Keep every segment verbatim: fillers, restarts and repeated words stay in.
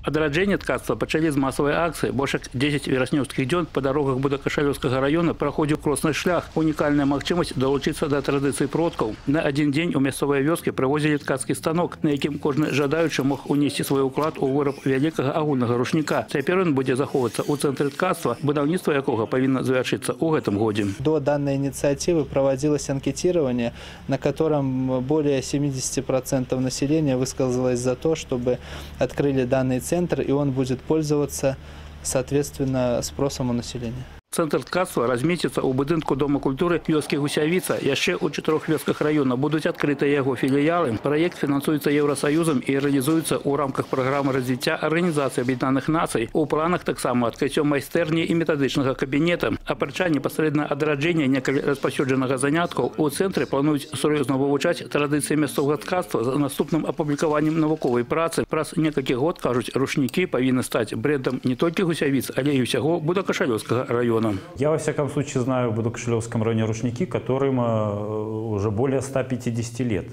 Адраджэнне ткацтва пачалі з масавай акцыі. Больш як дзесяць вераснёўскіх дзён па дарогах Будакашалёўскага района праходзіў кросны шлях. Унікальная магчымасць далучыцца да традыцый продкаў. На адзін дзень у мясцовыя вёскі прывозілі ткацкі станок, на якім кожны жадаючы мог унесці свой уклад у выраб вялікага агульнага рушніка. Цяпер ён будзе захоўвацца ў цэнтры ткацтва, будаўніцтва якога павінна завяршыцца ў гэтым годзе. До данной инициативы проводилось анкетирование, на котором более семидесяти процентов населения высказалось за то, чтобы открыли данный центр, и он будет пользоваться, соответственно, спросом у населения. Центр ткацтва разместится у будынку Дома культуры вёскі Гусявіца. Яшчэ ў чатырох вёсках района будуць адкрытыя яго філіялы. Праект фінансуецца Еўрасаюзам і рэалізуецца ў рамках праграмы развіцця Арганізацыі Аб'яднаных Нацый. У планах таксама адкрыццё майстэрні і метадычнага кабінета. Апрача непасрэдна адраджэння некалі распаўсюджанага заняткаў, у цэнтры плануюць сур'ёзна вывучаць традыцыі мясцовага ткацтва з наступным апублікаваннем навуковай працы. Праз некалькі год, кажуць, рушнікі павінны стаць брэндам не толькі Гусявіц, але і ўсяго Будакашалёўскага района. Я, во всяком случае, знаю в Будакашалёўском районе рушники, которым уже более ста пятидесяти лет.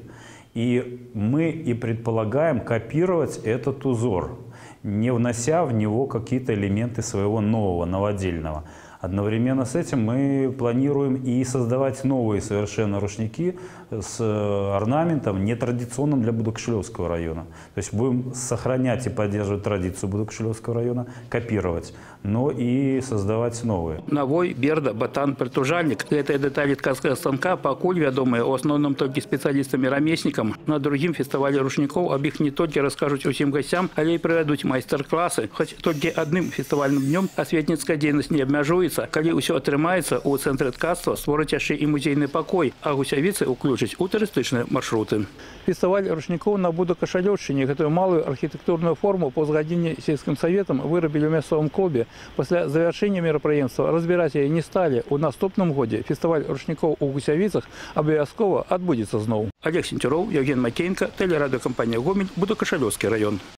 И мы и предполагаем копировать этот узор, не внося в него какие-то элементы своего нового, новодельного. Одновременно с этим мы планируем и создавать новые совершенно рушники с орнаментом, нетрадиционным для Будакашалёўского района. То есть будем сохранять и поддерживать традицию Будакашалёўского района, копировать, но и создавать новые. Навой, берда, батан, притужальник – это детали ткацкого станка, пакуль вядомые в основном только специалистам и рамеснікам. На другим фестивале рушников об их не только расскажут усім гостям, але и проведут мастер-классы. Хоть только одним фестивальным днем осветницкая деятельность не обмяжуется. Калі ўсё атрымаецца, у цэнтры ткацтва створаць яшчэ і музейны пакой, а Гусявіцы ўключаць у турыстычныя маршруты. Фестываль рушнікоў на Будакашалёўшчыне гэтую малую архітэктурную форму па згадзінні сельскім саветам вырабілі ў мясцовым клубе. Пасля завяршэння мерапрыемства разбіраць яе не сталі. У наступным годзе фестываль рушнікоў у Гусявіцах абавязкова адбудзецца зноў. Олег Сенцюроў, Евген Макеенко, телерадиокомпания «Гомель», Будакашалёўскі район.